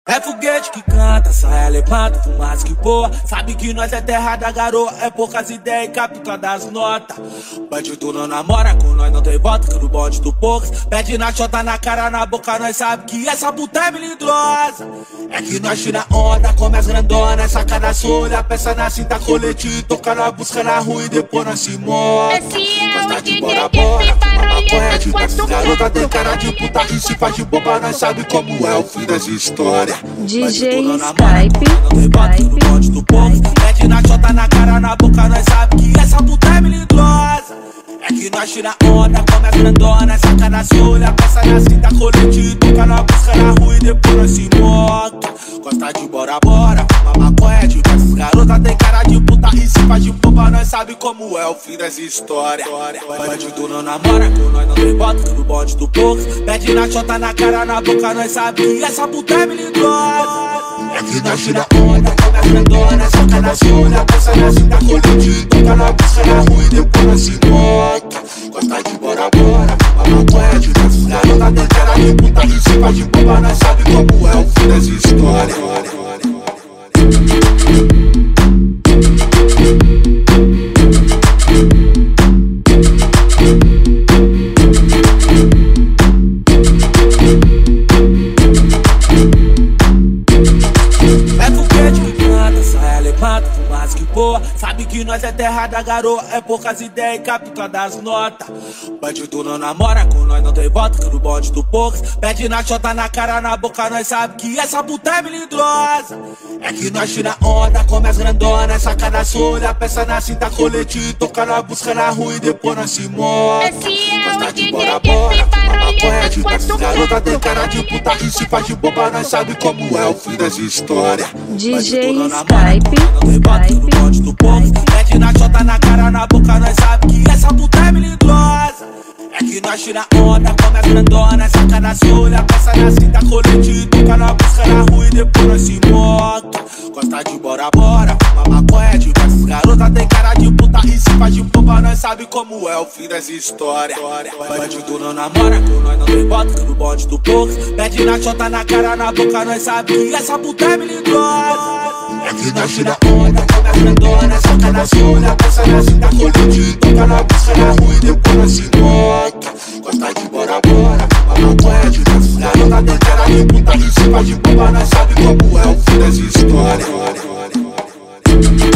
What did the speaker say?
É foguete que canta, saia levanta, fumaça que voa. Sabe que nós é terra da garoa, é poucas ideias e captura das notas. Bandido não namora com nós, não tem volta, que no bonde do poucas. Pede na chota, na cara, na boca, nós sabe que essa puta é melindrosa. É que nós tira onda, come as grandonas, saca da solha, peça na cinta colete, toca na busca na rua e depois nós se mostra. Gosta de bora bora, fuma maconha de nossas garotas, tem cara de puta que se faz de boba, nós sabe como é o fim das histórias. DJ Skype, mete na chota, na cara, na boca, nós sabe que essa puta é melindrosa. É que nós tira onda, come as grandonas, saca da solha, peça na cinta colete, toca na busca na rua e depois nós se mostra. Gosta de bora bora, fuma maconha de nossas garotas, tem cara de puta e se faz de boba, nós sabe como é o fim dessa história. Bandido não namora com nós, não tem bota, no bonde do poucas. Pede na chota, na cara, na boca, nós sabe que essa puta é melindrosa. É que nós tira onda, come as grandonas, saca da solha, peça na cinta colete, toca na busca na rua e depois nós se mostra. Gosta de bora bora, fuma maconha de nossas garotas, tem cara de puta e se faz de boba, nós sabe como é o fim dessa história. Fumaça que voa, sabe que nós é terra da garoa, é poucas ideias e captura das notas. Bandido não namora com nós, não tem volta, que no bonde do poucas. Pede na chota, na cara, na boca, nós sabe que essa puta é melindrosa. É que nós tira onda, come as grandonas, saca da solha, peça na cinta colete, toca na busca na rua e depois nós se mostra. Gosta de bora bora, fuma maconha de nossas garotas, tem cara de puta que se faz de boba, nós sabe como é o fim dessa história. DJ Skype, mete na chota, na cara, na boca, nós sabe que essa puta é melindrosa. É que nós tira onda, come as grandonas, saca da solha, peça na cinta colete, toca na busca na rua e depois nós se mostra. Gosta de bora bora, fuma maconha de nossas garotas, tem cara de puta e se faz de boba, nós sabe como é o fim dessa história. Bandido não namora com nós, não tem bota, no bonde do poucas. Pede na chota, na cara, na boca, nós sabe que essa puta é melindrosa. É que nós tira onda, come as grandonas, saca da solha, peça na cinta colete, toca na busca na rua e depois nós se mostra. Gosta de bora bora, fuma maconha de nossas garotas, tem cara de puta e se faz de boba, nós sabe como é o fim dessa história.